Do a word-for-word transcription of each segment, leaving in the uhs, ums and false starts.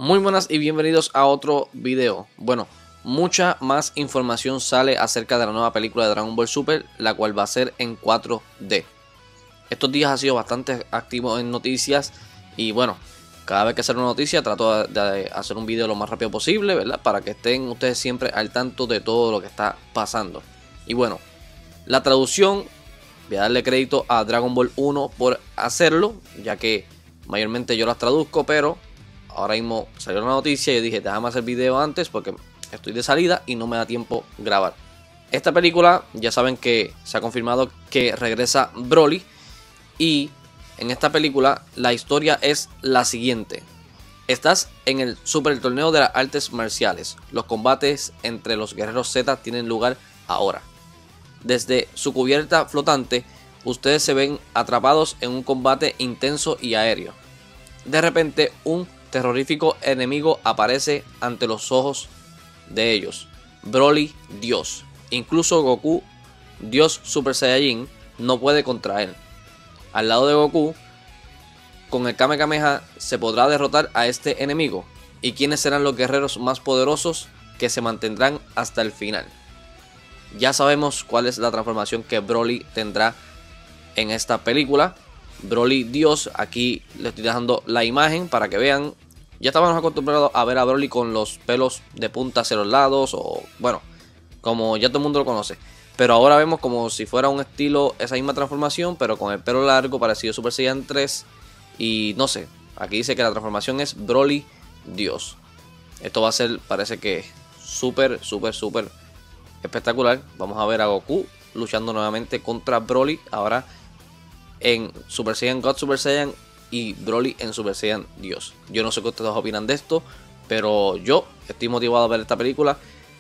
Muy buenas y bienvenidos a otro video. Bueno, mucha más información sale acerca de la nueva película de Dragon Ball Super, la cual va a ser en cuatro D. Estos días ha sido bastante activo en noticias y bueno, cada vez que sale una noticia trato de hacer un video lo más rápido posible, ¿verdad? Para que estén ustedes siempre al tanto de todo lo que está pasando. Y bueno, la traducción, voy a darle crédito a Dragon Ball uno por hacerlo, ya que mayormente yo las traduzco, pero ahora mismo salió la noticia y yo dije, déjame hacer video antes porque estoy de salida y no me da tiempo grabar. Esta película, ya saben que se ha confirmado que regresa Broly. Y en esta película la historia es la siguiente. Estás en el Super Torneo de las Artes Marciales. Los combates entre los guerreros Z tienen lugar ahora. Desde su cubierta flotante, ustedes se ven atrapados en un combate intenso y aéreo. De repente, un terrorífico enemigo aparece ante los ojos de ellos. Broly, Dios. Incluso Goku, Dios Super Saiyajin, no puede contra él. Al lado de Goku, con el Kamehameha se podrá derrotar a este enemigo. ¿Y quiénes serán los guerreros más poderosos que se mantendrán hasta el final? Ya sabemos cuál es la transformación que Broly tendrá en esta película. Broly Dios, aquí les estoy dejando la imagen para que vean. Ya estábamos acostumbrados a ver a Broly con los pelos de punta hacia los lados, o bueno, como ya todo el mundo lo conoce. Pero ahora vemos como si fuera un estilo, esa misma transformación, pero con el pelo largo, parecido a Super Saiyan tres. Y no sé, aquí dice que la transformación es Broly Dios. Esto va a ser, parece que súper, súper, súper espectacular. Vamos a ver a Goku luchando nuevamente contra Broly. Ahora en Super Saiyan God Super Saiyan y Broly en Super Saiyan Dios. Yo no sé qué ustedes opinan de esto, pero yo estoy motivado a ver esta película.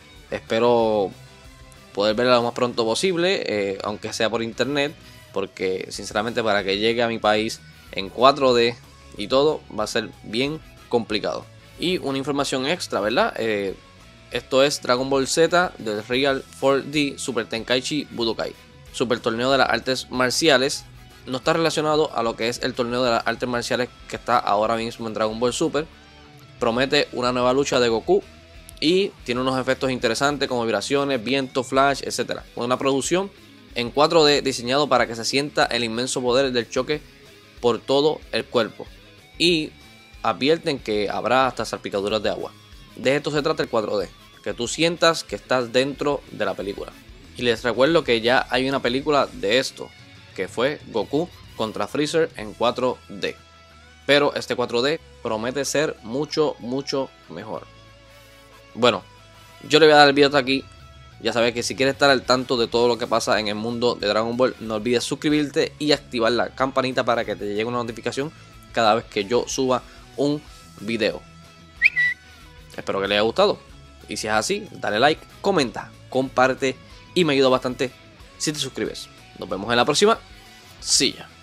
Espero poder verla lo más pronto posible, eh, aunque sea por internet, porque sinceramente para que llegue a mi país en cuatro D y todo va a ser bien complicado. Y una información extra, ¿verdad? Eh, esto es Dragon Ball Z del Real cuatro D Super Tenkaichi Budokai. Super Torneo de las Artes Marciales. No está relacionado a lo que es el torneo de las artes marciales que está ahora mismo en Dragon Ball Super. Promete una nueva lucha de Goku y tiene unos efectos interesantes como vibraciones, viento, flash, etcétera. Una producción en cuatro D diseñado para que se sienta el inmenso poder del choque por todo el cuerpo. Y advierten que habrá hasta salpicaduras de agua. De esto se trata el cuatro D, que tú sientas que estás dentro de la película. Y les recuerdo que ya hay una película de esto, que fue Goku contra Freezer en cuatro D. Pero este cuatro D promete ser mucho, mucho mejor. Bueno, yo le voy a dar el video hasta aquí. Ya sabes que si quieres estar al tanto de todo lo que pasa en el mundo de Dragon Ball, no olvides suscribirte y activar la campanita para que te llegue una notificación cada vez que yo suba un video. Espero que les haya gustado. Y si es así, dale like, comenta, comparte y me ayuda bastante si te suscribes. Nos vemos en la próxima. Sí ya.